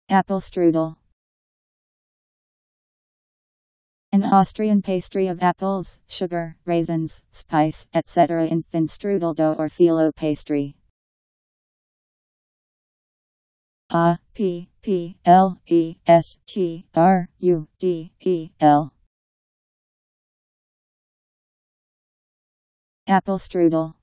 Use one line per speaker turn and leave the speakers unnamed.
Apple strudel. An Austrian pastry of apples, sugar, raisins, spice, etc. in thin strudel dough or phyllo pastry. Apple strudel.